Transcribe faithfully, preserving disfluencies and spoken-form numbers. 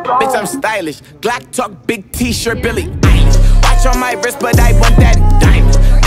Bitch, I'm stylish. Glock talk, big t-shirt, Billy Eilish. Watch on my wrist, but I want that diamond.